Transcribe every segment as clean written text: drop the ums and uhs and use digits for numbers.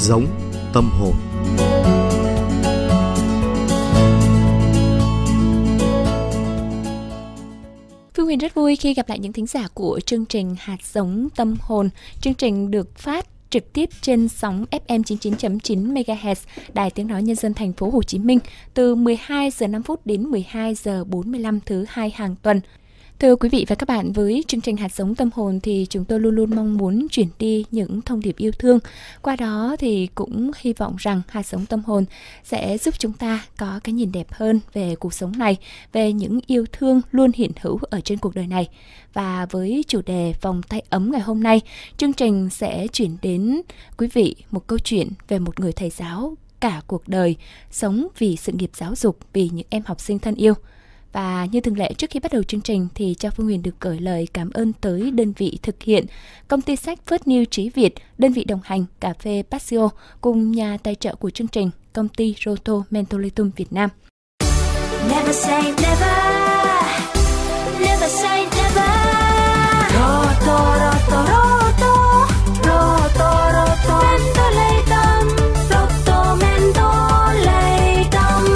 giống tâm hồn. Phương Huyền rất vui khi gặp lại những thính giả của chương trình Hạt giống tâm hồn. Chương trình được phát trực tiếp trên sóng FM 99.9 MHz Đài Tiếng nói Nhân dân Thành phố Hồ Chí Minh từ 12 giờ 5 phút đến 12 giờ 45 thứ hai hàng tuần. Thưa quý vị và các bạn, với chương trình Hạt giống tâm hồn thì chúng tôi luôn luôn mong muốn chuyển đi những thông điệp yêu thương. Qua đó thì cũng hy vọng rằng Hạt giống tâm hồn sẽ giúp chúng ta có cái nhìn đẹp hơn về cuộc sống này, về những yêu thương luôn hiện hữu ở trên cuộc đời này. Và với chủ đề Vòng tay ấm ngày hôm nay, chương trình sẽ chuyển đến quý vị một câu chuyện về một người thầy giáo cả cuộc đời, sống vì sự nghiệp giáo dục, vì những em học sinh thân yêu. Và như thường lệ, trước khi bắt đầu chương trình thì cho Phương Huyền được gửi lời cảm ơn tới đơn vị thực hiện, công ty sách First New Trí Việt, đơn vị đồng hành Cà phê Passio cùng nhà tài trợ của chương trình, công ty Roto Mentholatum Việt Nam. Never say never, never say never. Roto, Roto, Roto, Roto, Roto, Mentholatum, Roto Mentholatum.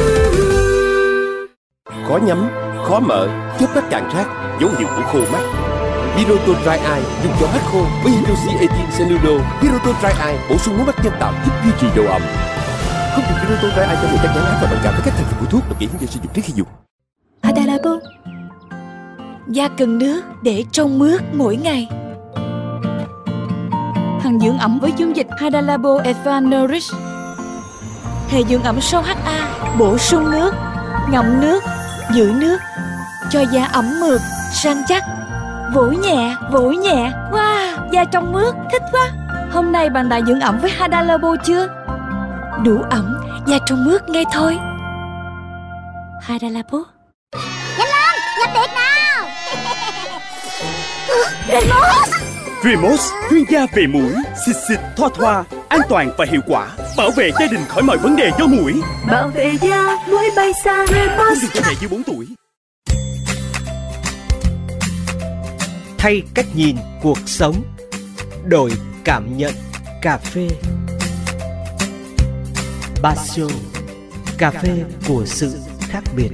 Khó nhắm, khó mở, chớp mắt cạn rác, dấu hiệu của khô mắt. Hiroto Dry Eye dùng cho hết khô với Hydroxy 18 Cellulose. Hiroto Dry Eye bổ sung nước mắt nhân tạo giúp duy trì độ ẩm. Không dùng Hiroto Dry Eye cho người chắc chắn áp và bệnh cảm với các thành phần của thuốc, được kỹ hướng dẫn sử dụng trước khi dùng. Hadalabo, da cần nước để trông mướt mỗi ngày. Thằng dưỡng ẩm với dung dịch Hadalabo Advanced Nourish. Hệ dưỡng ẩm sau HA, bổ sung nước, ngậm nước, giữ nước, cho da ẩm mượt, săn chắc. Vỗ nhẹ, wow, da trong mướt, thích quá. Hôm nay bạn đã dưỡng ẩm với Hadalabo chưa? Đủ ẩm, da trong mướt ngay thôi. Hadalabo. Nhanh lên, nhập tiệc nào. Remus. Remus, chuyên gia về muỗi, xịt thoa, an toàn và hiệu quả, bảo vệ gia đình khỏi mọi vấn đề do muỗi. Bảo vệ da, muỗi bay xa Remus. Dùng cho trẻ dưới 4 tuổi. Thay cách nhìn cuộc sống, đổi cảm nhận cà phê. Passio, cà phê của sự khác biệt.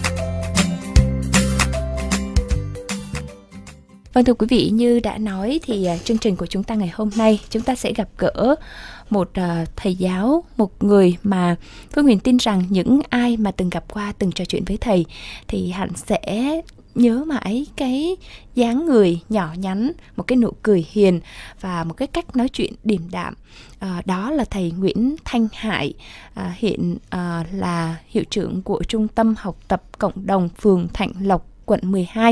Vâng, thưa quý vị, như đã nói thì chương trình của chúng ta ngày hôm nay chúng ta sẽ gặp gỡ một thầy giáo, một người mà Phương Huyền tin rằng những ai mà từng gặp qua, từng trò chuyện với thầy thì hẳn sẽ nhớ mãi cái dáng người nhỏ nhắn, một cái nụ cười hiền và một cái cách nói chuyện điềm đạm. Đó là thầy Nguyễn Thanh Hải, hiện là hiệu trưởng của Trung tâm Học tập Cộng đồng phường Thạnh Lộc, quận 12.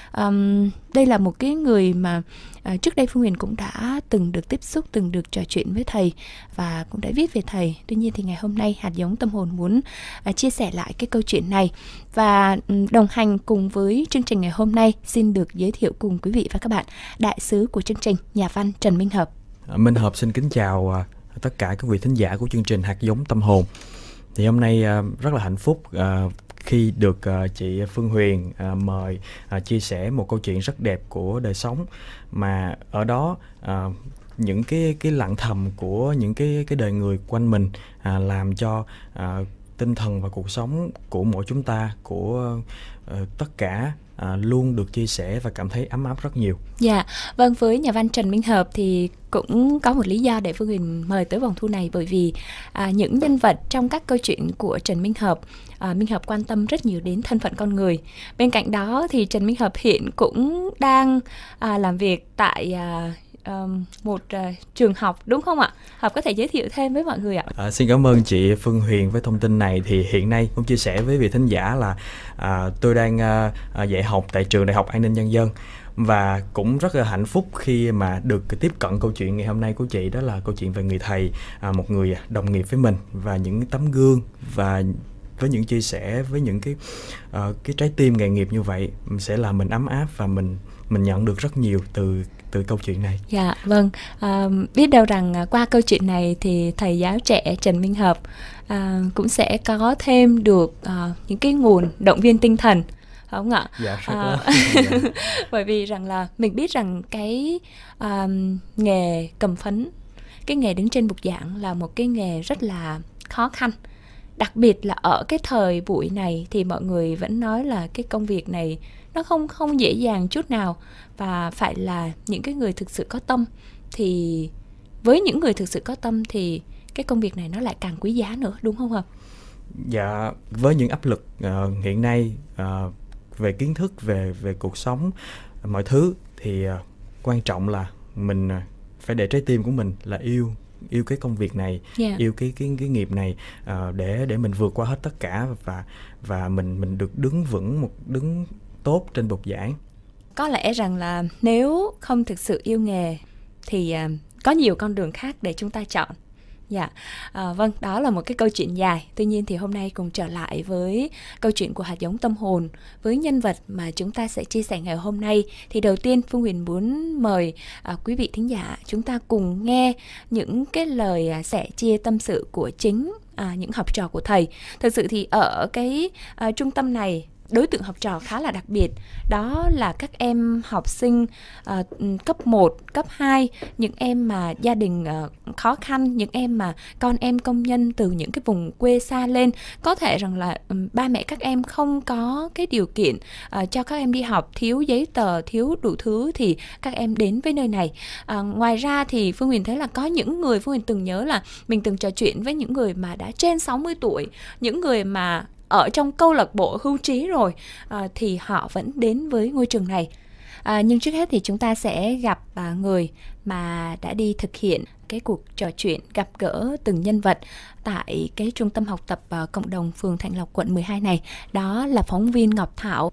Đây là một cái người mà trước đây Phương Huyền cũng đã từng được tiếp xúc, từng được trò chuyện với thầy và cũng đã viết về thầy. Tuy nhiên thì ngày hôm nay Hạt giống tâm hồn muốn chia sẻ lại cái câu chuyện này. Và đồng hành cùng với chương trình ngày hôm nay, xin được giới thiệu cùng quý vị và các bạn đại sứ của chương trình, nhà văn Trần Minh Hợp. Minh Hợp xin kính chào tất cả các vị thính giả của chương trình Hạt giống tâm hồn. Thì hôm nay rất là hạnh phúc khi được chị Phương Huyền mời chia sẻ một câu chuyện rất đẹp của đời sống, mà ở đó những cái lặng thầm của những cái đời người quanh mình làm cho tinh thần và cuộc sống của mỗi chúng ta, của tất cả luôn được chia sẻ và cảm thấy ấm áp rất nhiều. Dạ, vâng, với nhà văn Trần Minh Hợp thì cũng có một lý do để Phương Huyền mời tới vòng thu này, bởi vì những nhân vật trong các câu chuyện của Trần Minh Hợp quan tâm rất nhiều đến thân phận con người. Bên cạnh đó thì Trần Minh Hợp hiện cũng đang làm việc tại một trường học, đúng không ạ? Hợp có thể giới thiệu thêm với mọi người ạ? Xin cảm ơn chị Phương Huyền với thông tin này. Thì hiện nay cũng chia sẻ với vị thính giả là tôi đang dạy học tại trường Đại học An ninh Nhân dân. Và cũng rất là hạnh phúc khi mà được tiếp cận câu chuyện ngày hôm nay của chị. Đó là câu chuyện về người thầy, một người đồng nghiệp với mình, và những tấm gương, và với những chia sẻ, với những cái trái tim nghề nghiệp như vậy sẽ làm mình ấm áp, và mình nhận được rất nhiều từ câu chuyện này. Dạ, vâng. Biết đâu rằng qua câu chuyện này thì thầy giáo trẻ Trần Minh Hợp cũng sẽ có thêm được những cái nguồn động viên tinh thần, không ạ? Dạ, bởi vì rằng là mình biết rằng cái nghề cầm phấn, cái nghề đứng trên bục giảng là một cái nghề rất là khó khăn. Đặc biệt là ở cái thời buổi này thì mọi người vẫn nói là cái công việc này nó không dễ dàng chút nào, và phải là những cái người thực sự có tâm. Thì với những người thực sự có tâm thì cái công việc này nó lại càng quý giá nữa, đúng không ạ? Dạ, với những áp lực hiện nay về kiến thức, về cuộc sống, mọi thứ, thì quan trọng là mình phải để trái tim của mình là yêu cái công việc này, yêu cái nghiệp này, để mình vượt qua hết tất cả, và mình được đứng tốt trên bục giảng. Có lẽ rằng là nếu không thực sự yêu nghề thì có nhiều con đường khác để chúng ta chọn. Dạ, vâng, đó là một cái câu chuyện dài. Tuy nhiên thì hôm nay cùng trở lại với câu chuyện của hạt giống tâm hồn, với nhân vật mà chúng ta sẽ chia sẻ ngày hôm nay. Thì đầu tiên Phương Huyền muốn mời quý vị thính giả chúng ta cùng nghe những cái lời sẻ chia tâm sự của chính những học trò của thầy. Thực sự thì ở cái trung tâm này, đối tượng học trò khá là đặc biệt. Đó là các em học sinh cấp 1, cấp 2, những em mà gia đình khó khăn, những em mà con em công nhân từ những cái vùng quê xa lên. Có thể rằng là ba mẹ các em không có cái điều kiện cho các em đi học, thiếu giấy tờ, thiếu đủ thứ thì các em đến với nơi này. Ngoài ra thì Phương Huyền thấy là có những người, Phương Huyền từng nhớ là mình từng trò chuyện với những người mà đã trên 60 tuổi, những người mà ở trong câu lạc bộ hưu trí rồi, thì họ vẫn đến với ngôi trường này. Nhưng trước hết thì chúng ta sẽ gặp người mà đã đi thực hiện cái cuộc trò chuyện, gặp gỡ từng nhân vật tại cái trung tâm học tập cộng đồng phường Thạnh Lộc, quận 12 này. Đó là phóng viên Ngọc Thảo.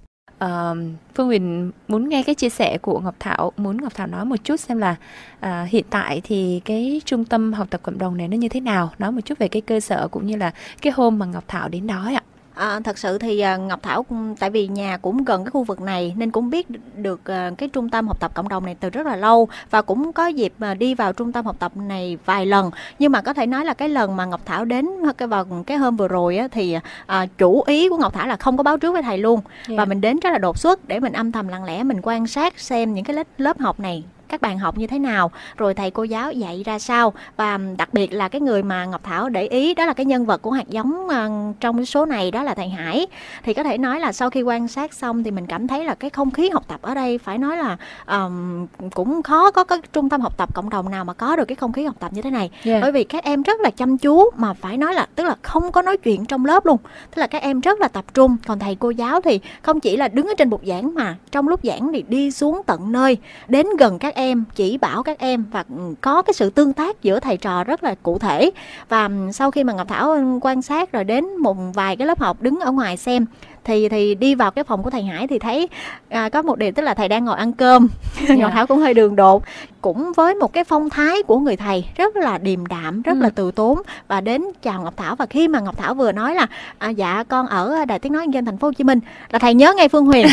Phương Huyền muốn nghe cái chia sẻ của Ngọc Thảo, muốn Ngọc Thảo nói một chút xem là hiện tại thì cái trung tâm học tập cộng đồng này nó như thế nào, nói một chút về cái cơ sở cũng như là cái hôm mà Ngọc Thảo đến đó ạ. Thật sự thì Ngọc Thảo tại vì nhà cũng gần cái khu vực này nên cũng biết được cái trung tâm học tập cộng đồng này từ rất là lâu, và cũng có dịp đi vào trung tâm học tập này vài lần. Nhưng mà có thể nói là cái lần mà Ngọc Thảo đến vào cái hôm vừa rồi á, thì chủ ý của Ngọc Thảo là không có báo trước với thầy luôn. Và mình đến rất là đột xuất để mình âm thầm lặng lẽ mình quan sát xem những cái lớp học này các bạn học như thế nào, rồi thầy cô giáo dạy ra sao. Và đặc biệt là cái người mà Ngọc Thảo để ý đó là cái nhân vật của hạt giống trong cái số này, đó là thầy Hải. Thì có thể nói là sau khi quan sát xong thì mình cảm thấy là cái không khí học tập ở đây phải nói là cũng khó có cái trung tâm học tập cộng đồng nào mà có được cái không khí học tập như thế này. Bởi vì các em rất là chăm chú, mà phải nói là tức là không có nói chuyện trong lớp luôn, tức là các em rất là tập trung. Còn thầy cô giáo thì không chỉ là đứng ở trên bục giảng mà trong lúc giảng thì đi xuống tận nơi, đến gần các em, chỉ bảo các em, và có cái sự tương tác giữa thầy trò rất là cụ thể. Và sau khi mà Ngọc Thảo quan sát rồi đến một vài cái lớp học đứng ở ngoài xem, thì đi vào cái phòng của thầy Hải thì thấy có một điều, tức là thầy đang ngồi ăn cơm. Ngọc Thảo cũng hơi đường đột, cũng với một cái phong thái của người thầy rất là điềm đạm, rất là từ tốn, và đến chào Ngọc Thảo. Và khi mà Ngọc Thảo vừa nói là dạ con ở Đài Tiếng Nói Nhân dân Thành phố Hồ Chí Minh, là thầy nhớ ngay Phương Huyền.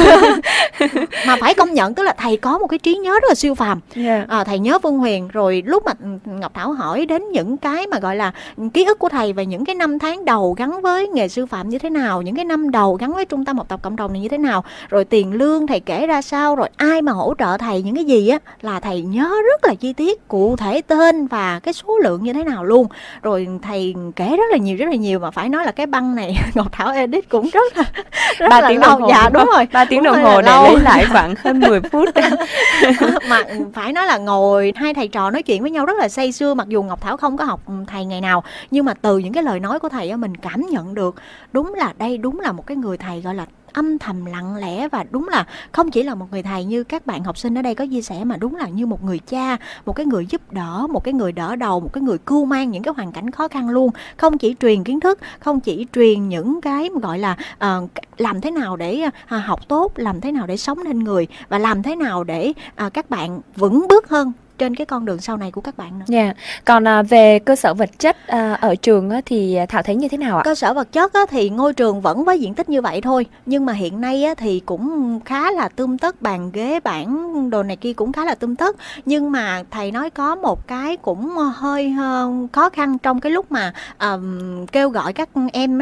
Mà phải công nhận, tức là thầy có một cái trí nhớ rất là siêu phàm. Thầy nhớ Phương Huyền. Rồi lúc mà Ngọc Thảo hỏi đến những cái mà gọi là ký ức của thầy về những cái năm tháng đầu gắn với nghề sư phạm như thế nào, những cái năm đầu gắn với trung tâm học tập cộng đồng này như thế nào, rồi tiền lương thầy kể ra sao, rồi ai mà hỗ trợ thầy những cái gì á, là thầy nhớ rất là chi tiết, cụ thể tên và cái số lượng như thế nào luôn. Rồi thầy kể rất là nhiều, mà phải nói là cái băng này Ngọc Thảo edit cũng rất là 3 tiếng lâu. Đồng hồ. Dạ đúng rồi, 3 tiếng đồng hồ để lấy lại khoảng hơn 10 phút. Mà phải nói là ngồi hai thầy trò nói chuyện với nhau rất là say sưa. Mặc dù Ngọc Thảo không có học thầy ngày nào, nhưng mà từ những cái lời nói của thầy á, mình cảm nhận được đúng là đây đúng là một cái người thầy gọi là âm thầm lặng lẽ, và đúng là không chỉ là một người thầy như các bạn học sinh ở đây có chia sẻ, mà đúng là như một người cha, một cái người giúp đỡ, một cái người đỡ đầu, một cái người cưu mang những cái hoàn cảnh khó khăn luôn. Không chỉ truyền kiến thức, không chỉ truyền những cái gọi là làm thế nào để học tốt, làm thế nào để sống nên người, và làm thế nào để các bạn vững bước hơn trên cái con đường sau này của các bạn nữa. Còn về cơ sở vật chất ở trường thì Thảo thấy như thế nào ạ? Cơ sở vật chất thì ngôi trường vẫn với diện tích như vậy thôi, nhưng mà hiện nay thì cũng khá là tươm tất, bàn ghế bảng đồ này kia cũng khá là tươm tất. Nhưng mà thầy nói có một cái cũng hơi khó khăn trong cái lúc mà kêu gọi các em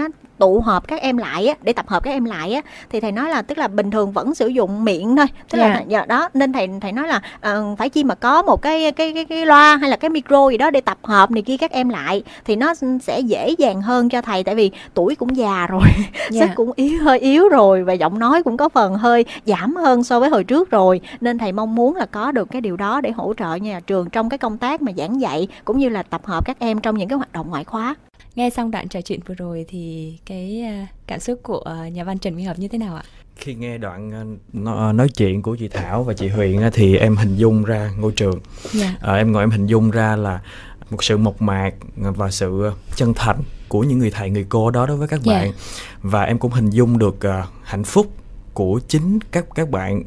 tụ họp các em lại á, để tập hợp các em lại á, thì thầy nói là tức là bình thường vẫn sử dụng miệng thôi, tức là giờ đó nên thầy nói là phải chi mà có một cái loa hay là cái micro gì đó để tập hợp này kia các em lại thì nó sẽ dễ dàng hơn cho thầy, tại vì tuổi cũng già rồi, sức cũng hơi yếu rồi và giọng nói cũng có phần hơi giảm hơn so với hồi trước rồi, nên thầy mong muốn là có được cái điều đó để hỗ trợ nhà trường trong cái công tác mà giảng dạy cũng như là tập hợp các em trong những cái hoạt động ngoại khóa. Nghe xong đoạn trò chuyện vừa rồi thì cái cảm xúc của nhà văn Trần Minh Hợp như thế nào ạ? Khi nghe đoạn nói chuyện của chị Thảo và chị Huyền thì em hình dung ra ngôi trường. Em hình dung ra là một sự mộc mạc và sự chân thành của những người thầy người cô đó đối với các bạn. Và em cũng hình dung được hạnh phúc của chính các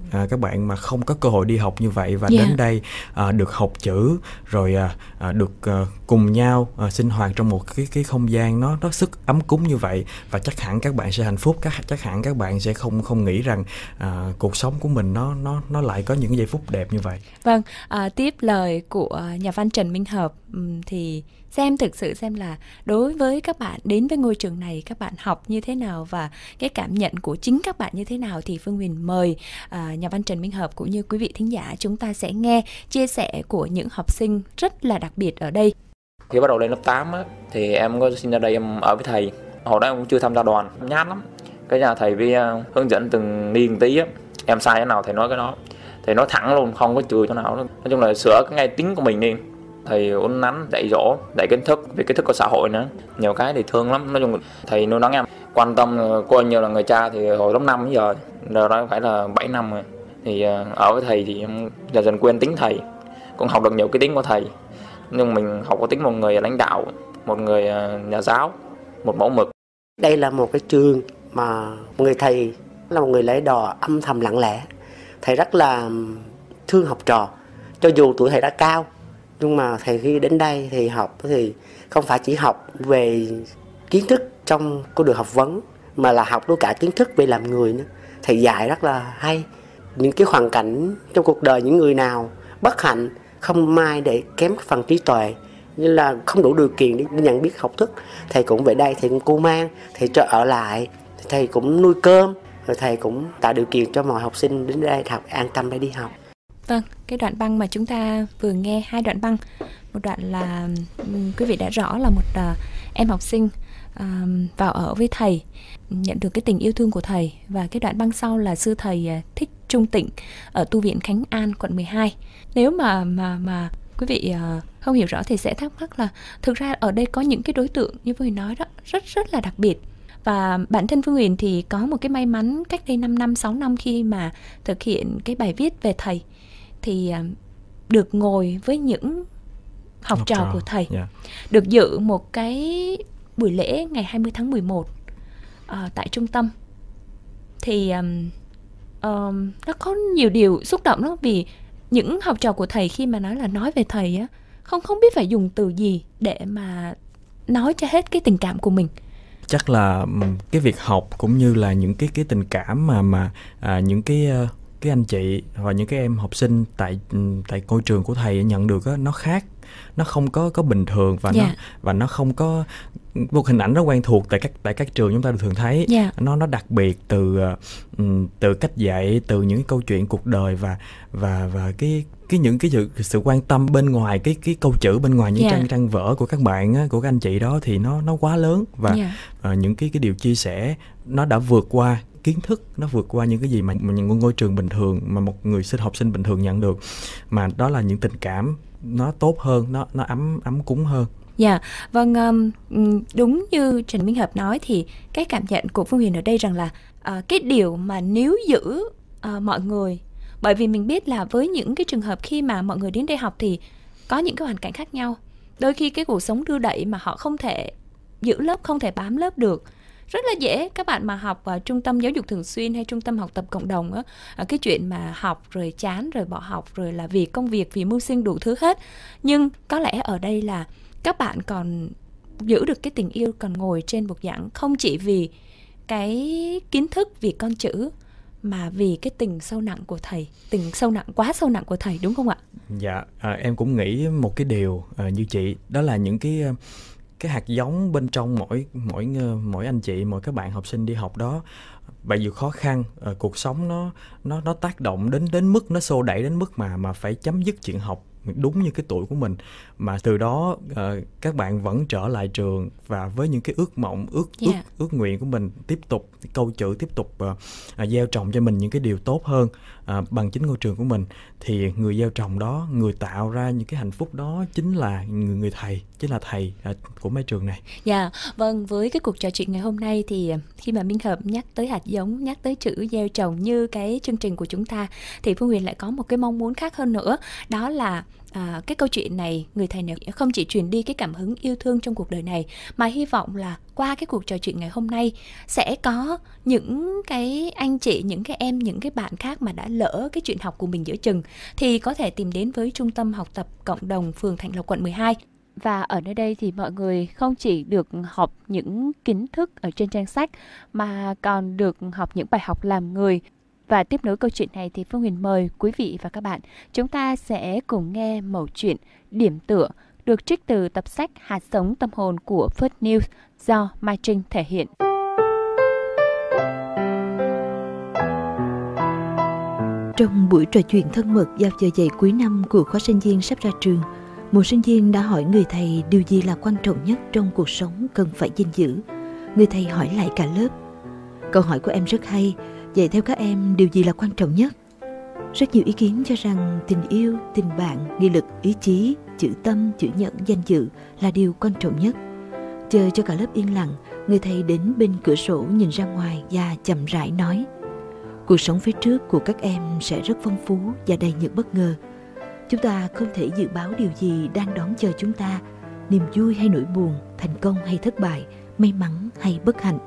bạn mà không có cơ hội đi học như vậy và đến đây được học chữ rồi được cùng nhau sinh hoạt trong một cái không gian nó sức ấm cúng như vậy, và chắc hẳn các bạn sẽ hạnh phúc, chắc hẳn các bạn sẽ không nghĩ rằng cuộc sống của mình nó lại có những giây phút đẹp như vậy. Vâng, tiếp lời của nhà văn Trần Minh Hợp thì thực sự xem là đối với các bạn đến với ngôi trường này các bạn học như thế nào và cái cảm nhận của chính các bạn như thế nào, thì Phương Huyền mời nhà văn Trần Minh Hợp cũng như quý vị thính giả chúng ta sẽ nghe chia sẻ của những học sinh rất là đặc biệt ở đây. Khi bắt đầu lên lớp 8 á, thì em có xin ra đây em ở với thầy. Hồi đó em cũng chưa tham gia đoàn, em nhát lắm. Cái nhà thầy với hướng dẫn từng ly từng tí á, em sai cái nào thầy nói cái đó. Thầy nói thẳng luôn, không có chừa chỗ nào. Nói chung là sửa cái ngay tính của mình đi. Thầy uốn nắn, dạy dỗ, dạy kiến thức, về kiến thức của xã hội nữa. Nhiều cái thì thương lắm. Nói chung là thầy nuôi nắng em, quan tâm, coi như là người cha thì hồi lớp 5 đến giờ đó phải là 7 năm rồi. Thì ở với thầy thì em dần dần quên tính thầy, cũng học được nhiều cái tính của thầy. Nhưng mình học có tính một người lãnh đạo, một người nhà giáo, một mẫu mực. Đây là một cái trường mà một người thầy là một người lễ đò âm thầm lặng lẽ. Thầy rất là thương học trò, cho dù tuổi thầy đã cao. Nhưng mà thầy khi đến đây thì học thì không phải chỉ học về kiến thức trong con đường học vấn, mà là học luôn cả kiến thức về làm người nữa. Thầy dạy rất là hay. Những cái hoàn cảnh trong cuộc đời những người nào bất hạnh, không may để kém phần trí tuệ, như là không đủ điều kiện để nhận biết học thức, thầy cũng về đây, thầy cũng cưu mang, thầy cho ở lại, thầy cũng nuôi cơm, rồi thầy cũng tạo điều kiện cho mọi học sinh đến đây học an tâm để đi học. Vâng, cái đoạn băng mà chúng ta vừa nghe, 2 đoạn băng. Một đoạn là quý vị đã rõ là một em học sinh vào ở với thầy, nhận được cái tình yêu thương của thầy. Và cái đoạn băng sau là sư thầy Thích Trung Tịnh ở tu viện Khánh An, quận 12. Nếu mà quý vị không hiểu rõ thì sẽ thắc mắc là thực ra ở đây có những cái đối tượng như Phương Huyền nói đó rất là đặc biệt. Và bản thân Phương Huyền thì có một cái may mắn cách đây 5 năm, 6 năm khi mà thực hiện cái bài viết về thầy thì được ngồi với những học trò của thầy, được dự một cái buổi lễ ngày 20 tháng 11 tại trung tâm. Thì nó có nhiều điều xúc động lắm, vì những học trò của thầy khi mà nói về thầy á, không biết phải dùng từ gì để mà nói cho hết cái tình cảm của mình. Chắc là cái việc học cũng như là những cái tình cảm mà những cái anh chị và những cái em học sinh tại ngôi trường của thầy nhận được á, nó khác, nó không có bình thường và nó không có một hình ảnh rất quen thuộc tại các trường chúng ta thường thấy. Nó đặc biệt từ cách dạy, từ những câu chuyện cuộc đời và những cái sự quan tâm bên ngoài cái câu chữ bên ngoài những trang vở của các bạn á, của các anh chị đó thì nó quá lớn và những cái điều chia sẻ nó đã vượt qua kiến thức, nó vượt qua những cái gì mà những ngôi trường bình thường mà một người học sinh bình thường nhận được, mà đó là những tình cảm nó tốt hơn, nó ấm cúng hơn. Vâng, đúng như Trần Minh Hợp nói thì cái cảm nhận của Phương Huyền ở đây rằng là cái điều mà níu giữ mọi người, bởi vì mình biết là với những cái trường hợp khi mà mọi người đến đây học thì có những cái hoàn cảnh khác nhau, đôi khi cái cuộc sống đưa đẩy mà họ không thể giữ lớp, không thể bám lớp được. Rất là dễ các bạn mà học ở trung tâm giáo dục thường xuyên hay trung tâm học tập cộng đồng á, cái chuyện mà học rồi chán rồi bỏ học rồi là vì công việc, vì mưu sinh đủ thứ hết. Nhưng có lẽ ở đây là các bạn còn giữ được cái tình yêu, còn ngồi trên bục giảng không chỉ vì cái kiến thức, vì con chữ, mà vì cái tình sâu nặng của thầy, tình sâu nặng, quá sâu nặng của thầy, đúng không ạ? Em cũng nghĩ một cái điều như chị, đó là những cái hạt giống bên trong mỗi anh chị, mỗi các bạn học sinh đi học đó, bởi vì khó khăn, cuộc sống nó tác động đến mức nó xô đẩy đến mức mà phải chấm dứt chuyện học đúng như cái tuổi của mình, mà từ đó các bạn vẫn trở lại trường và với những cái ước mộng, ước nguyện của mình, tiếp tục câu chữ tiếp tục gieo trồng cho mình những cái điều tốt hơn bằng chính ngôi trường của mình, thì người gieo trồng đó, người tạo ra những cái hạnh phúc đó chính là người thầy, chính là thầy của mái trường này. Dạ, vâng, với cái cuộc trò chuyện ngày hôm nay thì khi mà Minh Hợp nhắc tới hạt giống, nhắc tới chữ gieo trồng như cái chương trình của chúng ta, thì Phương Huyền lại có một cái mong muốn khác hơn nữa, đó là cái câu chuyện này, người thầy này không chỉ truyền đi cái cảm hứng yêu thương trong cuộc đời này, mà hy vọng là qua cái cuộc trò chuyện ngày hôm nay sẽ có những cái anh chị, những cái em, những cái bạn khác mà đã lỡ cái chuyện học của mình giữa chừng thì có thể tìm đến với Trung tâm Học tập Cộng đồng phường Thạnh Lộc, quận 12. Và ở nơi đây thì mọi người không chỉ được học những kiến thức ở trên trang sách mà còn được học những bài học làm người. Và tiếp nối câu chuyện này thì Phương Huyền mời quý vị và các bạn, chúng ta sẽ cùng nghe mẩu chuyện Điểm tựa được trích từ tập sách Hạt giống tâm hồn của First News do Mai Trinh thể hiện. Trong buổi trò chuyện thân mật vào giờ dạy cuối năm của khóa sinh viên sắp ra trường, một sinh viên đã hỏi người thầy điều gì là quan trọng nhất trong cuộc sống cần phải gìn giữ. Người thầy hỏi lại cả lớp. Câu hỏi của em rất hay. Vậy theo các em, điều gì là quan trọng nhất? Rất nhiều ý kiến cho rằng tình yêu, tình bạn, nghị lực, ý chí, chữ tâm, chữ nhẫn, danh dự là điều quan trọng nhất. Chờ cho cả lớp yên lặng, người thầy đến bên cửa sổ nhìn ra ngoài và chậm rãi nói: cuộc sống phía trước của các em sẽ rất phong phú và đầy những bất ngờ. Chúng ta không thể dự báo điều gì đang đón chờ chúng ta, niềm vui hay nỗi buồn, thành công hay thất bại, may mắn hay bất hạnh.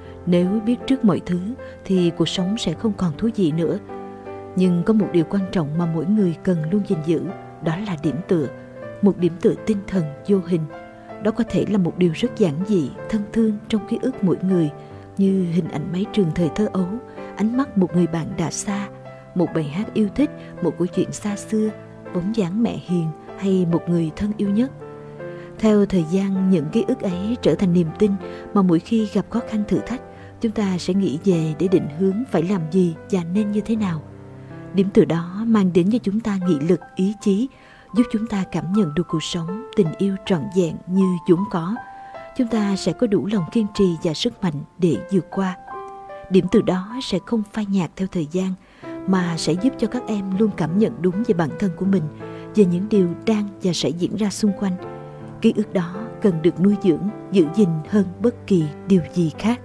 Nếu biết trước mọi thứ thì cuộc sống sẽ không còn thú vị nữa. Nhưng có một điều quan trọng mà mỗi người cần luôn gìn giữ, đó là điểm tựa. Một điểm tựa tinh thần vô hình. Đó có thể là một điều rất giản dị, thân thương trong ký ức mỗi người, như hình ảnh mái trường thời thơ ấu, ánh mắt một người bạn đã xa, một bài hát yêu thích, một câu chuyện xa xưa, bóng dáng mẹ hiền hay một người thân yêu nhất. Theo thời gian, những ký ức ấy trở thành niềm tin mà mỗi khi gặp khó khăn thử thách, chúng ta sẽ nghĩ về để định hướng phải làm gì và nên như thế nào. Điểm tựa đó mang đến cho chúng ta nghị lực, ý chí, giúp chúng ta cảm nhận được cuộc sống, tình yêu trọn vẹn như vốn có. Chúng ta sẽ có đủ lòng kiên trì và sức mạnh để vượt qua. Điểm tựa đó sẽ không phai nhạt theo thời gian, mà sẽ giúp cho các em luôn cảm nhận đúng về bản thân của mình, về những điều đang và sẽ diễn ra xung quanh. Ký ức đó cần được nuôi dưỡng, giữ gìn hơn bất kỳ điều gì khác.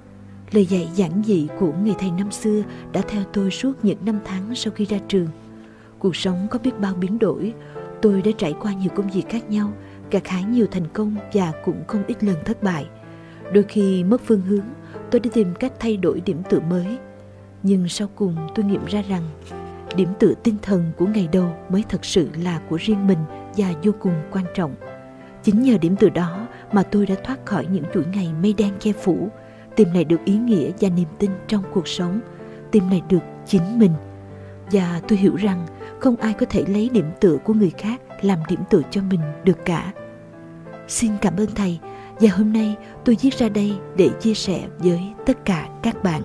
Lời dạy giản dị của người thầy năm xưa đã theo tôi suốt những năm tháng sau khi ra trường. Cuộc sống có biết bao biến đổi, tôi đã trải qua nhiều công việc khác nhau, gặt hái nhiều thành công và cũng không ít lần thất bại. Đôi khi mất phương hướng, tôi đã tìm cách thay đổi điểm tựa mới. Nhưng sau cùng tôi nghiệm ra rằng điểm tựa tinh thần của ngày đầu mới thật sự là của riêng mình và vô cùng quan trọng. Chính nhờ điểm tựa đó mà tôi đã thoát khỏi những chuỗi ngày mây đen che phủ, tìm lại được ý nghĩa và niềm tin trong cuộc sống, tìm lại được chính mình. Và tôi hiểu rằng không ai có thể lấy điểm tựa của người khác làm điểm tựa cho mình được cả. Xin cảm ơn thầy, và hôm nay tôi viết ra đây để chia sẻ với tất cả các bạn.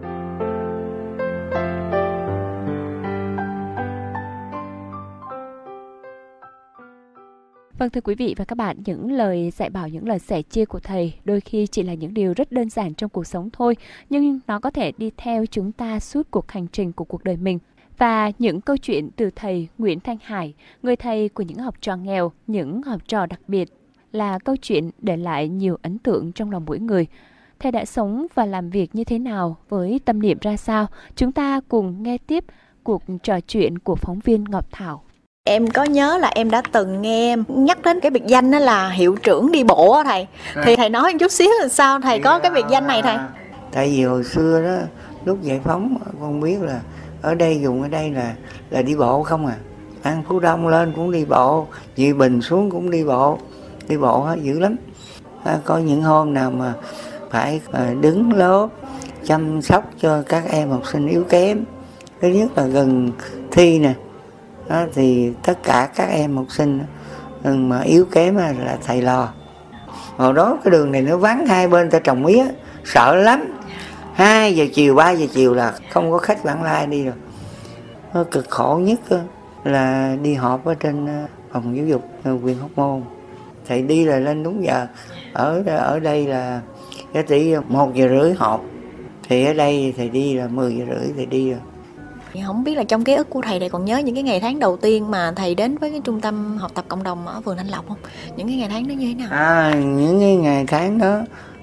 Vâng, thưa quý vị và các bạn, những lời dạy bảo, những lời sẻ chia của thầy đôi khi chỉ là những điều rất đơn giản trong cuộc sống thôi, nhưng nó có thể đi theo chúng ta suốt cuộc hành trình của cuộc đời mình. Và những câu chuyện từ thầy Nguyễn Thanh Hải, người thầy của những học trò nghèo, những học trò đặc biệt, là câu chuyện để lại nhiều ấn tượng trong lòng mỗi người. Thầy đã sống và làm việc như thế nào, với tâm niệm ra sao? Chúng ta cùng nghe tiếp cuộc trò chuyện của phóng viên Ngọc Thảo. Em có nhớ là em đã từng nghe nhắc đến cái biệt danh đó là hiệu trưởng đi bộ á thầy. Thì thầy nói một chút xíu là sao thầy có cái biệt danh này thầy? Tại vì hồi xưa đó, lúc giải phóng con biết là ở đây, dùng ở đây là đi bộ không à. An Phú Đông lên cũng đi bộ, Dị Bình xuống cũng đi bộ hết dữ lắm. Có những hôm nào mà phải đứng lớp chăm sóc cho các em học sinh yếu kém. Thứ nhất là gần thi nè, đó, thì tất cả các em học sinh mà yếu kém là thầy lo. Hồi đó cái đường này nó vắng, hai bên ta trồng mía, sợ lắm. 2 giờ chiều, 3 giờ chiều là không có khách vãng lai đi rồi. Nó cực khổ nhất là đi họp ở trên phòng giáo dục huyện Hóc Môn. Thầy đi là lên đúng giờ. Ở đây là cái tỷ 1 giờ rưỡi họp. Thì ở đây thầy đi là 10 giờ rưỡi thầy đi rồi. Không biết là trong ký ức của thầy còn nhớ những cái ngày tháng đầu tiên mà thầy đến với cái trung tâm học tập cộng đồng ở phường Thanh Lộc không? Những cái ngày tháng đó như thế nào? Những cái ngày tháng đó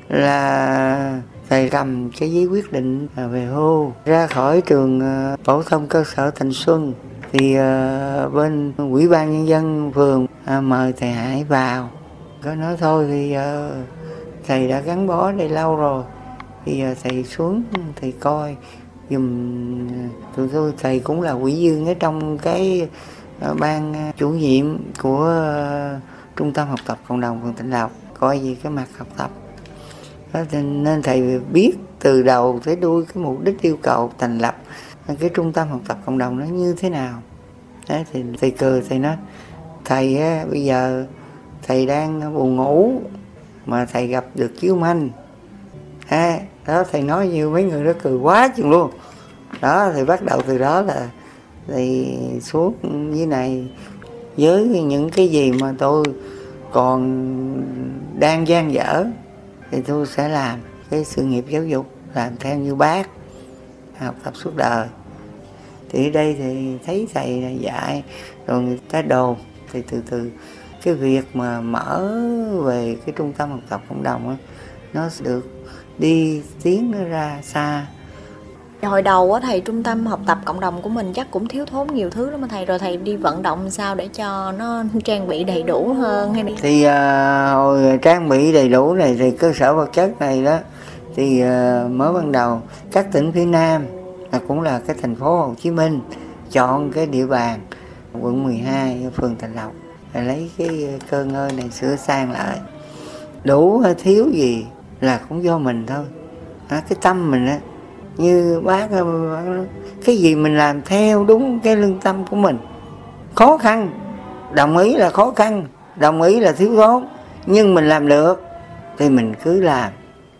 là thầy cầm cái giấy quyết định về hưu ra khỏi trường phổ thông cơ sở Thành Xuân. Thì bên Ủy ban Nhân dân phường mời thầy Hải vào. Có nói thôi thì thầy đã gắn bó đây lâu rồi. Thì thầy xuống thầy coi dùm tụi tôi. Thầy cũng là ủy viên ở trong cái ban chủ nhiệm của trung tâm học tập cộng đồng phường Thạnh Lộc, coi gì cái mặt học tập đó. Nên thầy biết từ đầu tới đuôi cái mục đích yêu cầu thành lập cái trung tâm học tập cộng đồng nó như thế nào. Đấy, thì thầy cười, thầy nói thầy bây giờ thầy đang buồn ngủ mà thầy gặp được Chiếu Manh đó. Thầy nói như mấy người đó cười quá chừng luôn đó. Thì bắt đầu từ đó là thầy xuống như này, với những cái gì mà tôi còn đang dang dở thì tôi sẽ làm cái sự nghiệp giáo dục, làm theo như bác, học tập suốt đời. Thì ở đây thì thấy thầy là dạy rồi người ta đồn, thì từ từ cái việc mà mở về cái trung tâm học tập cộng đồng đó, nó được đi tiến nó ra xa. Hồi đầu á thầy, trung tâm học tập cộng đồng của mình chắc cũng thiếu thốn nhiều thứ lắm mà thầy, rồi thầy đi vận động sao để cho nó trang bị đầy đủ hơn hay này? Thì hồi trang bị đầy đủ này thì cơ sở vật chất này đó thì mới ban đầu các tỉnh phía Nam cũng là cái thành phố Hồ Chí Minh chọn cái địa bàn quận 12 phường Thạnh Lộc để lấy cái cơ ngơi này sửa sang lại. Đủ hay thiếu gì là cũng do mình thôi. Cái tâm mình á, như bác cái gì mình làm theo đúng cái lương tâm của mình. Khó khăn, đồng ý là khó khăn, đồng ý là thiếu thốn, nhưng mình làm được thì mình cứ làm.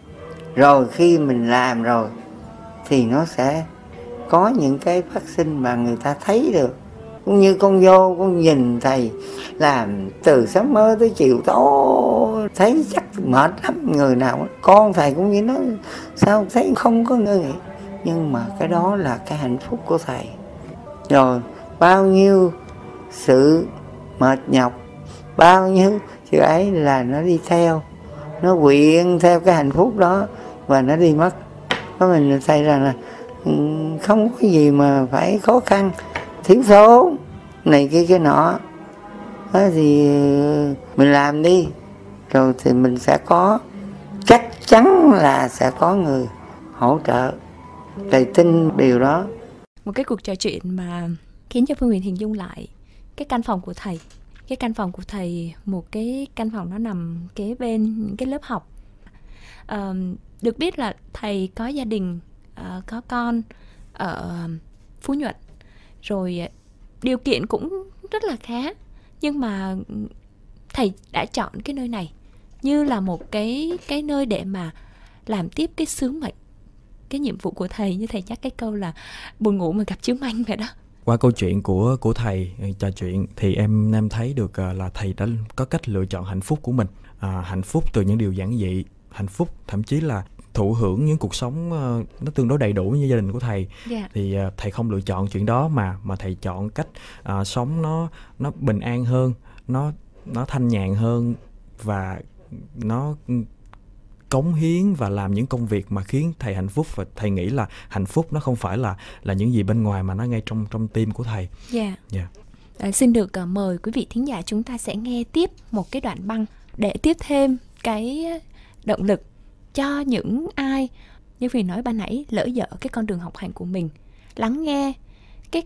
Rồi khi mình làm rồi thì nó sẽ có những cái phát sinh mà người ta thấy được. Cũng như con vô, con nhìn thầy làm từ sáng mơ tới chiều tối, thấy chắc mệt lắm. Người nào con thầy cũng như nói sao thấy không có ngơi nghỉ. Nhưng mà cái đó là cái hạnh phúc của thầy. Rồi bao nhiêu sự mệt nhọc, bao nhiêu chuyện ấy là nó đi theo, nó quyện theo cái hạnh phúc đó và nó đi mất. Có mình thấy rằng là không có gì mà phải khó khăn, thiếu thốn này kia cái nọ đó, thì mình làm đi rồi thì mình sẽ có, chắc chắn là sẽ có người hỗ trợ. Thầy tin điều đó. Một cái cuộc trò chuyện mà khiến cho Phương Huyền hình dung lại cái căn phòng của thầy. Cái căn phòng của thầy, một cái căn phòng nó nằm kế bên những cái lớp học. Được biết là thầy có gia đình, có con ở Phú Nhuận, rồi điều kiện cũng rất là khá, nhưng mà thầy đã chọn cái nơi này như là một cái nơi để mà làm tiếp cái sứ mệnh, cái nhiệm vụ của thầy. Như thầy nhắc cái câu là buồn ngủ mà gặp Chiếu Manh vậy đó. Qua câu chuyện của thầy trò chuyện thì em thấy được là thầy đã có cách lựa chọn hạnh phúc của mình. Hạnh phúc từ những điều giản dị, hạnh phúc thậm chí là thụ hưởng những cuộc sống nó tương đối đầy đủ như gia đình của thầy. Thì thầy không lựa chọn chuyện đó mà thầy chọn cách sống nó bình an hơn, nó thanh nhàn hơn, và nó cống hiến và làm những công việc mà khiến thầy hạnh phúc. Và thầy nghĩ là hạnh phúc nó không phải là những gì bên ngoài mà nó ngay trong tim của thầy. Xin được mời quý vị thính giả, chúng ta sẽ nghe tiếp một cái đoạn băng để tiếp thêm cái động lực cho những ai như Huyền nói ban nãy lỡ dở cái con đường học hành của mình. Lắng nghe cái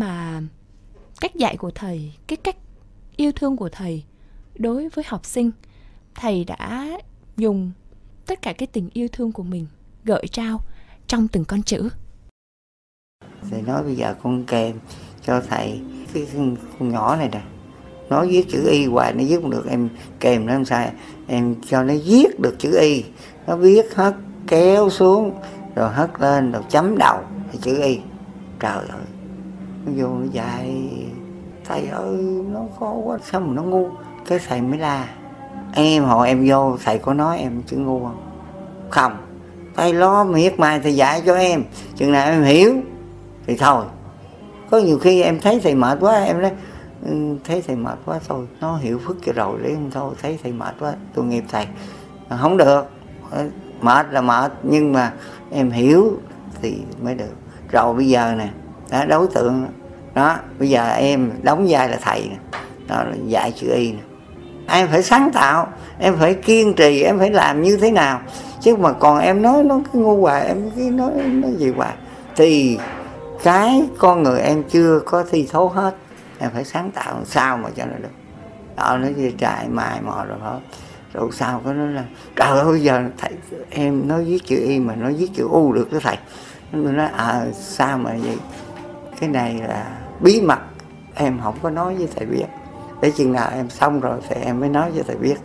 cách dạy của thầy, cái cách yêu thương của thầy đối với học sinh. Thầy đã dùng tất cả cái tình yêu thương của mình gợi trao trong từng con chữ. Thầy nói bây giờ con kèm cho thầy cái con nhỏ này nè, Nói viết chữ Y hoài nó viết không được, em kèm nó làm sao, em cho nó viết được chữ Y. Nó viết hết kéo xuống rồi hất lên rồi chấm đầu chữ Y. Trời ơi, nó vô nó dạy, thầy ơi nó khó quá, sao mà nó ngu. Cái thầy mới la em, hồi em vô thầy có nói em chữ ngu không? Không, thầy lo miệt mài thầy dạy cho em, chừng nào em hiểu thì thôi. Có nhiều khi em thấy thầy mệt quá, em nói thấy thầy mệt quá thôi, nó hiểu phức cho rồi để em thôi, thấy thầy mệt quá tôi nghiệp thầy. Không được, mệt là mệt nhưng mà em hiểu thì mới được. Rồi bây giờ nè, đó, đối tượng đó, bây giờ em đóng vai là thầy nè, đó là dạy chữ Y nè. Em phải sáng tạo, em phải kiên trì, em phải làm như thế nào. Chứ mà còn em nói nó cứ ngu hoài, em cứ nói gì hoài thì cái con người em chưa có thi thố hết. Em phải sáng tạo sao mà cho nó được. Đó, nó đi trại mài mò rồi hết. Rồi sao có nói là trời ơi bây giờ thầy em nói viết chữ Y mà nói viết chữ U được đó thầy. Nó nói sao mà vậy. Cái này là bí mật, em không có nói với thầy biết. Để chừng nào em xong rồi thì em mới nói với thầy biết.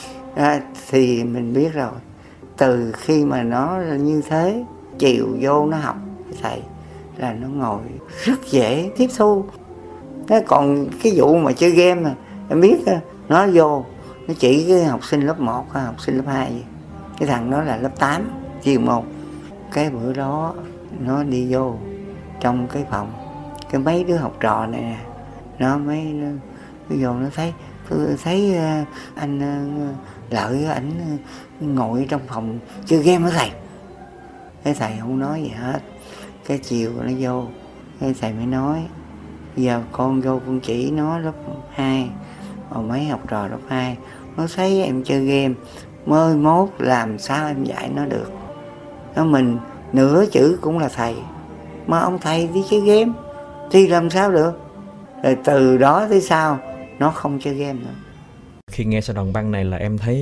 Thì mình biết rồi. Từ khi mà nó như thế, chiều vô nó học với thầy là nó ngồi rất dễ tiếp thu. Thế còn cái vụ mà chơi game mà em biết nó vô nó chỉ cái học sinh lớp 1 hay học sinh lớp 2 gì. Cái thằng đó là lớp 8 chiều 1. Cái bữa đó nó đi vô trong cái phòng, cái mấy đứa học trò này nè, nó vô nó thấy anh Lợi ảnh ngồi trong phòng chơi game với thầy. Cái thầy không nói gì hết. Cái chiều nó vô, cái thầy mới nói giờ con vô con chỉ nó lớp 2, còn mấy học trò lớp 2 nó thấy em chơi game, mới mốt làm sao em dạy nó được. Nó mình nửa chữ cũng là thầy, mà ông thầy đi chơi game thì làm sao được. Rồi từ đó tới sau nó không chơi game nữa. Khi nghe sau đoạn băng này là em thấy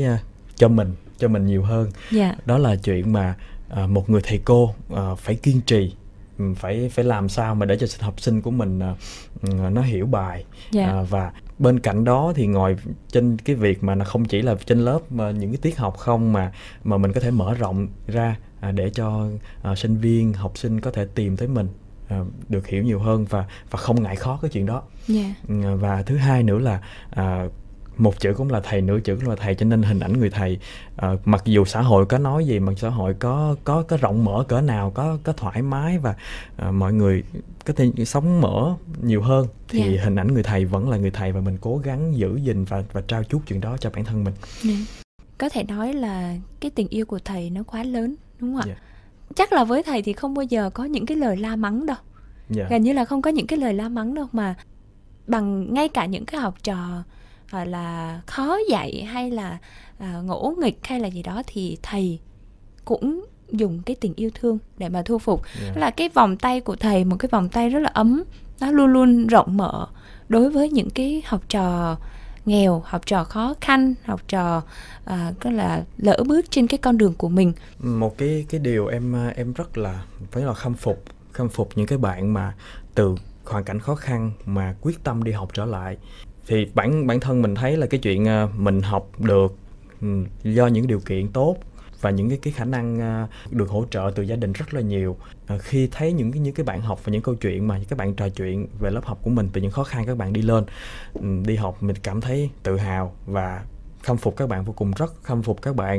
cho mình nhiều hơn. Đó là chuyện mà một người thầy cô phải kiên trì, phải làm sao mà để cho học sinh của mình nó hiểu bài. Và bên cạnh đó thì ngồi trên cái việc mà nó không chỉ là trên lớp mà những cái tiết học không, mà mình có thể mở rộng ra để cho sinh viên, học sinh có thể tìm tới mình, được hiểu nhiều hơn và không ngại khó cái chuyện đó. Và thứ hai nữa là một chữ cũng là thầy, nửa chữ cũng là thầy, cho nên hình ảnh người thầy mặc dù xã hội có nói gì, mà xã hội có rộng mở cỡ nào, có thoải mái và mọi người có thể sống mở nhiều hơn thì hình ảnh người thầy vẫn là người thầy, và mình cố gắng giữ gìn và trao chuốt chuyện đó cho bản thân mình. Có thể nói là cái tình yêu của thầy nó quá lớn, đúng không ạ? Chắc là với thầy thì không bao giờ có những cái lời la mắng đâu. Gần như là không có những cái lời la mắng đâu, mà bằng ngay cả những cái học trò là khó dạy hay là ngỗ nghịch hay là gì đó thì thầy cũng dùng cái tình yêu thương để mà thu phục. Là cái vòng tay của thầy, một cái vòng tay rất là ấm, nó luôn luôn rộng mở đối với những cái học trò nghèo, học trò khó khăn, học trò có là lỡ bước trên cái con đường của mình. Một cái điều em rất là phải là khâm phục những cái bạn mà từ hoàn cảnh khó khăn mà quyết tâm đi học trở lại. Thì bản thân mình thấy là cái chuyện mình học được do những điều kiện tốt và những cái khả năng được hỗ trợ từ gia đình rất là nhiều. Khi thấy những cái bạn học và những câu chuyện mà các bạn trò chuyện về lớp học của mình, từ những khó khăn các bạn đi lên đi học, mình cảm thấy tự hào và khâm phục các bạn vô cùng, rất khâm phục các bạn.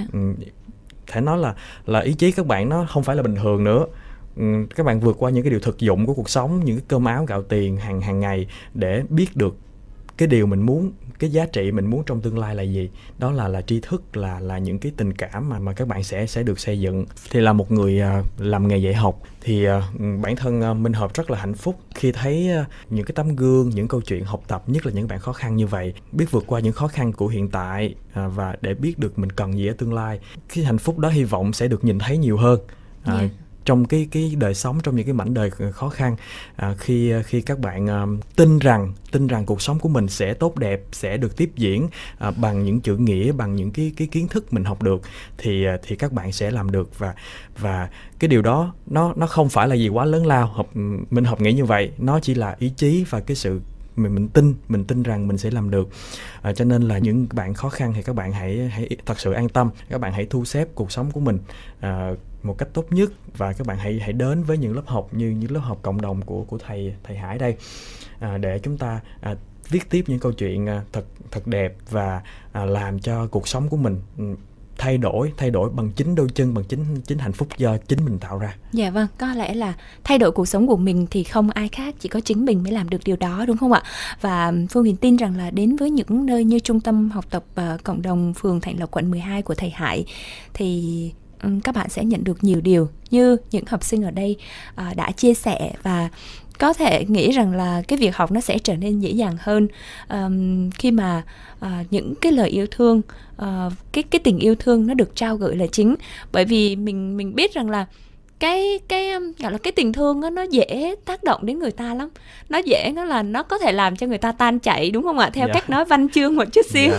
Thể nói là ý chí các bạn nó không phải là bình thường nữa. Các bạn vượt qua những cái điều thực dụng của cuộc sống, những cái cơm áo gạo tiền hàng ngày để biết được cái điều mình muốn, cái giá trị mình muốn trong tương lai là gì. Đó là tri thức, là những cái tình cảm mà các bạn sẽ được xây dựng. Thì là một người làm nghề dạy học thì bản thân Minh Hợp rất là hạnh phúc khi thấy những cái tấm gương, những câu chuyện học tập, nhất là những bạn khó khăn như vậy, biết vượt qua những khó khăn của hiện tại và để biết được mình cần gì ở tương lai. Cái hạnh phúc đó hy vọng sẽ được nhìn thấy nhiều hơn trong cái đời sống, trong những cái mảnh đời khó khăn, khi các bạn tin rằng cuộc sống của mình sẽ tốt đẹp, sẽ được tiếp diễn bằng những chữ nghĩa, bằng những cái kiến thức mình học được, thì các bạn sẽ làm được. Và cái điều đó nó không phải là gì quá lớn lao, Minh Hợp nghĩ như vậy. Nó chỉ là ý chí và cái sự mình tin rằng mình sẽ làm được. Cho nên là những bạn khó khăn thì các bạn hãy thật sự an tâm, các bạn hãy thu xếp cuộc sống của mình một cách tốt nhất, và các bạn hãy đến với những lớp học như những lớp học cộng đồng của thầy Hải đây, để chúng ta viết tiếp những câu chuyện thật đẹp và làm cho cuộc sống của mình thay đổi bằng chính đôi chân, bằng chính hạnh phúc do chính mình tạo ra. Dạ vâng, có lẽ là thay đổi cuộc sống của mình thì không ai khác, chỉ có chính mình mới làm được điều đó, đúng không ạ? Và Phương Huyền tin rằng là đến với những nơi như Trung tâm học tập cộng đồng phường Thạnh Lộc, quận 12 của thầy Hải thì các bạn sẽ nhận được nhiều điều như những học sinh ở đây đã chia sẻ, và có thể nghĩ rằng là cái việc học nó sẽ trở nên dễ dàng hơn khi mà những cái lời yêu thương, cái tình yêu thương nó được trao gửi là chính. Bởi vì mình biết rằng là cái gọi là cái tình thương đó, nó dễ tác động đến người ta lắm. Nó dễ, nó có thể làm cho người ta tan chảy, đúng không ạ? Theo cách nói văn chương một chút xíu.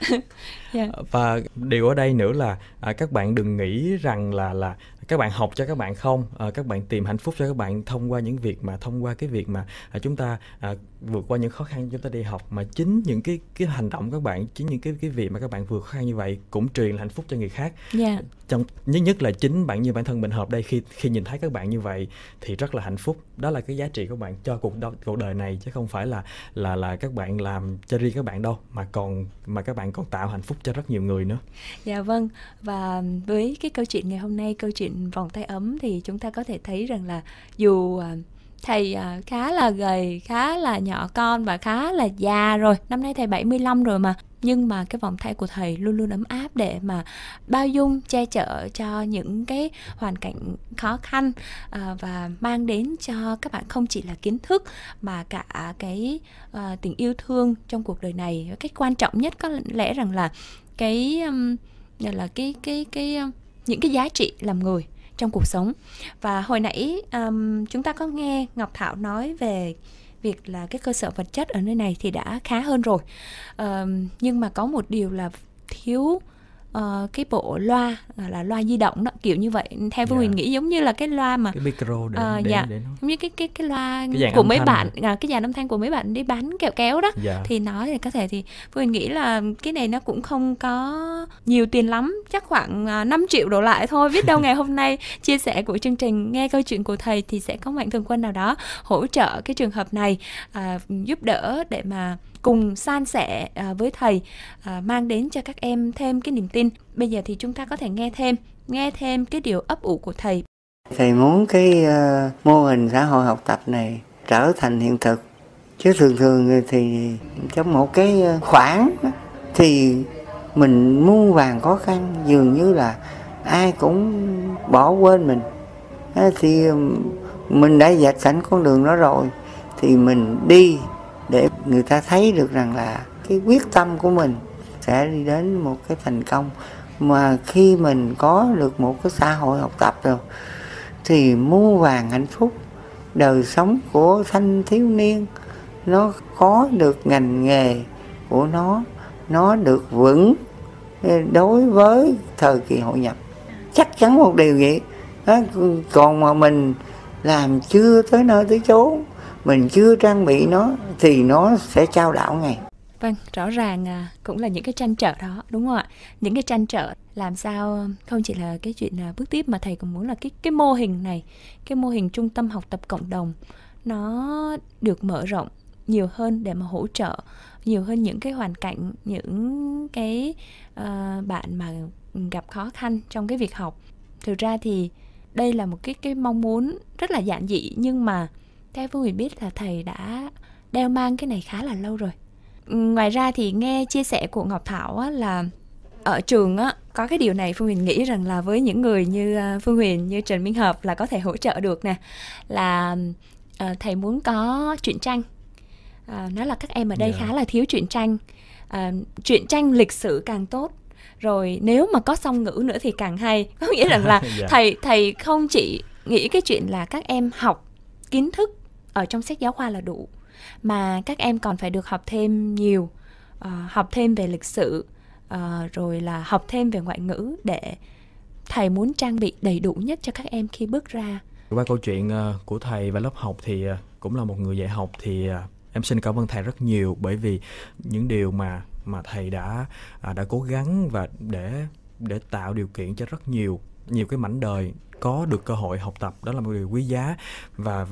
Và điều ở đây nữa là các bạn đừng nghĩ rằng là các bạn học cho các bạn không, các bạn tìm hạnh phúc cho các bạn thông qua cái việc mà chúng ta vượt qua những khó khăn chúng ta đi học, mà chính những cái hành động các bạn, chính những cái việc mà các bạn vượt khó khăn như vậy cũng truyền hạnh phúc cho người khác. Trong nhất là chính bạn, như bản thân mình Hợp đây, khi nhìn thấy các bạn như vậy thì rất là hạnh phúc. Đó là cái giá trị của bạn cho cuộc đời này, chứ không phải là các bạn làm cho riêng các bạn đâu, mà các bạn còn tạo hạnh phúc cho rất nhiều người nữa. Dạ vâng, và với cái câu chuyện ngày hôm nay, câu chuyện vòng tay ấm, thì chúng ta có thể thấy rằng là dù thầy khá là gầy, khá là nhỏ con và khá là già rồi, năm nay thầy 75 rồi mà, nhưng mà cái vòng tay của thầy luôn luôn ấm áp để mà bao dung, che chở cho những cái hoàn cảnh khó khăn, và mang đến cho các bạn không chỉ là kiến thức mà cả cái tình yêu thương trong cuộc đời này. Cái quan trọng nhất có lẽ rằng là những cái giá trị làm người trong cuộc sống. Và hồi nãy chúng ta có nghe Ngọc Thảo nói về việc là cái cơ sở vật chất ở nơi này thì đã khá hơn rồi, nhưng mà có một điều là thiếu cái bộ loa, là loa di động đó, kiểu như vậy. Theo Phương Huyền nghĩ giống như là cái loa mà cái micro để giống như cái loa của mấy bạn, cái dàn âm thanh của mấy bạn đi bán kẹo kéo đó. Thì nói thì có thể thì Phương Huyền nghĩ là cái này nó cũng không có nhiều tiền lắm, chắc khoảng 5 triệu đổ lại thôi. Biết đâu ngày hôm nay chia sẻ của chương trình nghe câu chuyện của thầy thì sẽ có mạnh thường quân nào đó hỗ trợ cái trường hợp này, giúp đỡ để mà cùng san sẻ với thầy, mang đến cho các em thêm cái niềm tin. Bây giờ thì chúng ta có thể nghe thêm cái điều ấp ủ của thầy. Thầy muốn cái mô hình xã hội học tập này trở thành hiện thực, chứ thường thì trong một cái khoảng thì mình muôn vàn khó khăn, dường như là ai cũng bỏ quên mình. Thì mình đã vạch sẵn con đường đó rồi thì mình đi để người ta thấy được rằng là cái quyết tâm của mình sẽ đi đến một cái thành công. Mà khi mình có được một cái xã hội học tập rồi thì muôn vàn hạnh phúc, đời sống của thanh thiếu niên nó có được ngành nghề của nó được vững đối với thời kỳ hội nhập. Chắc chắn một điều vậy đó. Còn mà mình làm chưa tới nơi tới chốn, mình chưa trang bị nó thì nó sẽ chao đảo ngay. Vâng, rõ ràng cũng là những cái trăn trở đó, đúng không ạ? Những cái trăn trở làm sao không chỉ là cái chuyện bước tiếp, mà thầy cũng muốn là cái mô hình này, cái mô hình trung tâm học tập cộng đồng nó được mở rộng nhiều hơn để mà hỗ trợ nhiều hơn những cái hoàn cảnh, những cái bạn mà gặp khó khăn trong cái việc học. Thực ra thì đây là một cái mong muốn rất là giản dị, nhưng mà theo Phương Huyền biết là thầy đã đeo mang cái này khá là lâu rồi. Ngoài ra thì nghe chia sẻ của Ngọc Thảo á, là ở trường á, có cái điều này Phương Huyền nghĩ rằng là với những người như Phương Huyền, như Trần Minh Hợp là có thể hỗ trợ được nè, là thầy muốn có truyện tranh. Nói là các em ở đây khá là thiếu truyện tranh, truyện tranh lịch sử càng tốt. Rồi nếu mà có song ngữ nữa thì càng hay. Có nghĩa rằng là thầy không chỉ nghĩ cái chuyện là các em học kiến thức ở trong sách giáo khoa là đủ, mà các em còn phải được học thêm nhiều, học thêm về lịch sử, rồi là học thêm về ngoại ngữ, để thầy muốn trang bị đầy đủ nhất cho các em khi bước ra. Qua câu chuyện của thầy và lớp học thì cũng là một người dạy học thì Em xin cảm ơn thầy rất nhiều, bởi vì những điều mà thầy đã cố gắng và để tạo điều kiện cho rất nhiều cái mảnh đời có được cơ hội học tập, đó là một điều quý giá. Và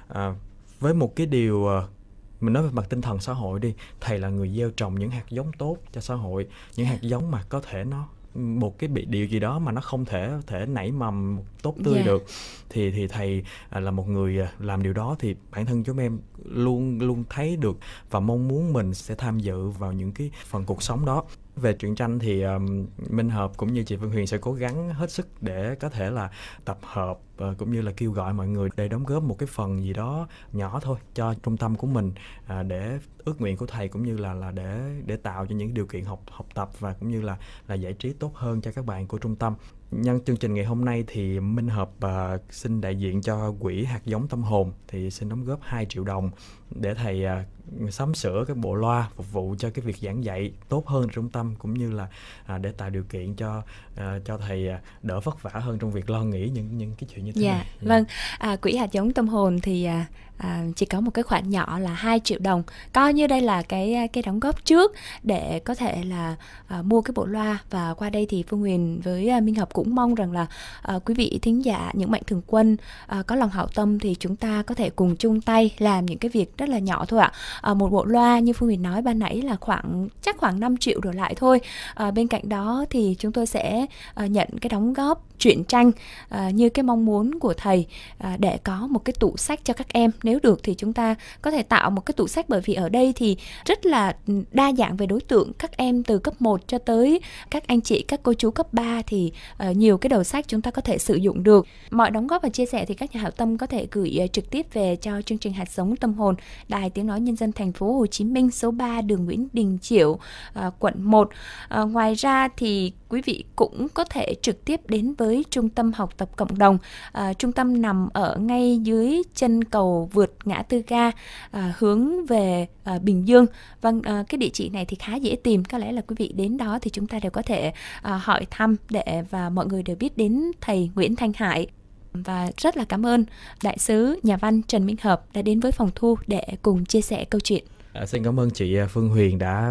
với một cái điều mình nói về mặt tinh thần xã hội đi, thầy là người gieo trồng những hạt giống tốt cho xã hội, những hạt giống mà có thể nó một cái điều gì đó mà nó không thể nảy mầm tốt tươi được, thì thầy là một người làm điều đó. Thì bản thân chúng em luôn thấy được và mong muốn mình sẽ tham dự vào những cái phần cuộc sống đó. Về truyện tranh thì Minh Hợp cũng như chị Phương Huyền sẽ cố gắng hết sức để có thể là tập hợp cũng như là kêu gọi mọi người để đóng góp một cái phần gì đó nhỏ thôi cho trung tâm của mình, để ước nguyện của thầy cũng như là để tạo cho những điều kiện học tập và cũng như là giải trí tốt hơn cho các bạn của trung tâm. Nhân chương trình ngày hôm nay thì Minh Hợp xin đại diện cho quỹ hạt giống tâm hồn thì xin đóng góp 2 triệu đồng để thầy sắm sửa các bộ loa phục vụ cho cái việc giảng dạy tốt hơn trung tâm, cũng như là để tạo điều kiện cho thầy đỡ vất vả hơn trong việc lo nghĩ những cái chuyện như thế này. Vâng, quỹ hạt giống tâm hồn thì chỉ có một cái khoản nhỏ là 2 triệu đồng, coi như đây là cái đóng góp trước để có thể là mua cái bộ loa. Và qua đây thì Phương Huyền với Minh Hợp cũng mong rằng là quý vị thính giả, những mạnh thường quân có lòng hảo tâm thì chúng ta có thể cùng chung tay làm những cái việc rất là nhỏ thôi ạ. Một bộ loa như Phương Huyền nói ban nãy là chắc khoảng 5 triệu đổ lại thôi. Bên cạnh đó thì chúng tôi sẽ nhận cái đóng góp truyện tranh như cái mong muốn của thầy, để có một cái tủ sách cho các em. Nếu được thì chúng ta có thể tạo một cái tủ sách, bởi vì ở đây thì rất là đa dạng về đối tượng, các em từ cấp 1 cho tới các anh chị, các cô chú cấp 3 thì nhiều cái đầu sách chúng ta có thể sử dụng được. Mọi đóng góp và chia sẻ thì các nhà hảo tâm có thể gửi trực tiếp về cho chương trình Hạt giống tâm hồn, Đài Tiếng nói Nhân dân thành phố Hồ Chí Minh, số 3 đường Nguyễn Đình Chiểu, quận 1. Ngoài ra thì quý vị cũng có thể trực tiếp đến với Trung tâm học tập cộng đồng. Trung tâm nằm ở ngay dưới chân cầu vượt ngã tư ga hướng về Bình Dương. Vâng, cái địa chỉ này thì khá dễ tìm, có lẽ là quý vị đến đó thì chúng ta đều có thể hỏi thăm và mọi người đều biết đến thầy Nguyễn Thanh Hải. Và rất là cảm ơn đại sứ nhà văn Trần Minh Hợp đã đến với phòng thu để cùng chia sẻ câu chuyện. Xin cảm ơn chị Phương Huyền đã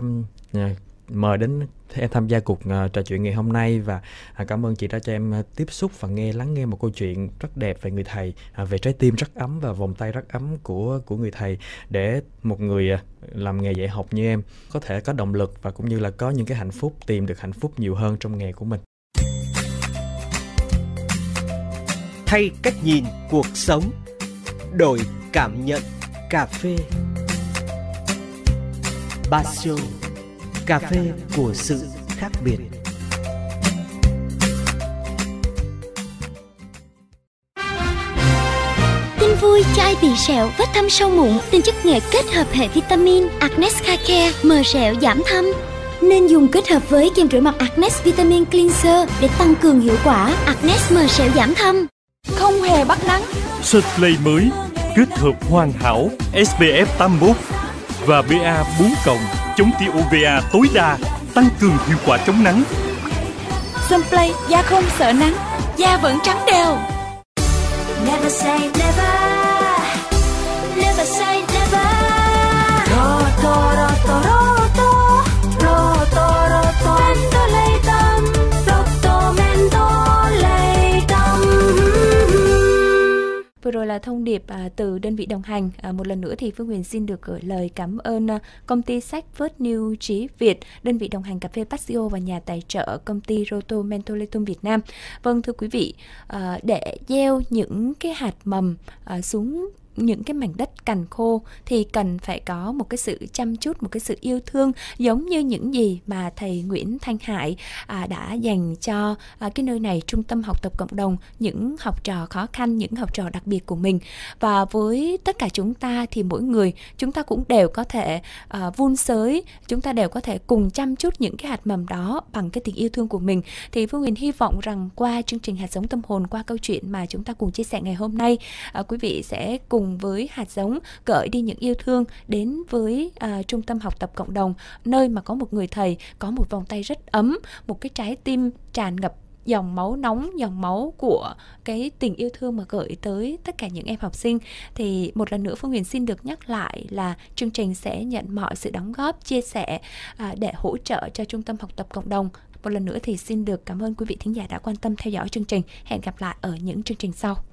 mời đến em tham gia cuộc trò chuyện ngày hôm nay, và cảm ơn chị đã cho em tiếp xúc và lắng nghe một câu chuyện rất đẹp về người thầy, về trái tim rất ấm và vòng tay rất ấm của người thầy, để một người làm nghề dạy học như em có thể có động lực và cũng như là có những cái hạnh phúc, tìm được hạnh phúc nhiều hơn trong nghề của mình. Thay cách nhìn cuộc sống, đổi cảm nhận cà phê. Basio, cà phê của sự khác biệt. Tin vui cho ai bị sẹo, vết thâm sâu mụn, tinh chất nghệ kết hợp hệ vitamin Agnes Hair Care, mờ sẹo giảm thâm. Nên dùng kết hợp với kem rửa mặt Agnes Vitamin Cleanser để tăng cường hiệu quả. Agnes mờ sẹo giảm thâm, không hề bắt nắng. Surplay mới kết hợp hoàn hảo SPF 81 và BA 4+, chống tia UVA tối đa, tăng cường hiệu quả chống nắng. Sunplay, da không sợ nắng, da vẫn trắng đều. Never say never, never say never. Roto, roto, roto, roto, roto, mentholatum, roto, mentholatum. Vừa rồi là thông điệp từ đơn vị đồng hành. Một lần nữa thì Phương Huyền xin được gửi lời cảm ơn công ty sách First New Trí Việt, đơn vị đồng hành cà phê Pasio và nhà tài trợ công ty Roto Mentholatum Việt Nam. Vâng, thưa quý vị, để gieo những cái hạt mầm xuống những cái mảnh đất cằn khô thì cần phải có một cái sự chăm chút, một cái sự yêu thương, giống như những gì mà thầy Nguyễn Thanh Hải đã dành cho cái nơi này, trung tâm học tập cộng đồng, những học trò khó khăn, những học trò đặc biệt của mình. Và với tất cả chúng ta thì mỗi người chúng ta cũng đều có thể vun sới, chúng ta đều có thể cùng chăm chút những cái hạt mầm đó bằng cái tình yêu thương của mình. Thì Phương Huyền hy vọng rằng qua chương trình Hạt giống tâm hồn, qua câu chuyện mà chúng ta cùng chia sẻ ngày hôm nay, quý vị sẽ cùng với hạt giống gửi đi những yêu thương đến với trung tâm học tập cộng đồng, nơi mà có một người thầy, có một vòng tay rất ấm, một cái trái tim tràn ngập dòng máu nóng, dòng máu của cái tình yêu thương mà gửi tới tất cả những em học sinh. Thì một lần nữa Phương Huyền xin được nhắc lại là chương trình sẽ nhận mọi sự đóng góp, chia sẻ để hỗ trợ cho Trung tâm Học tập Cộng đồng. Một lần nữa thì xin được cảm ơn quý vị thính giả đã quan tâm theo dõi chương trình. Hẹn gặp lại ở những chương trình sau.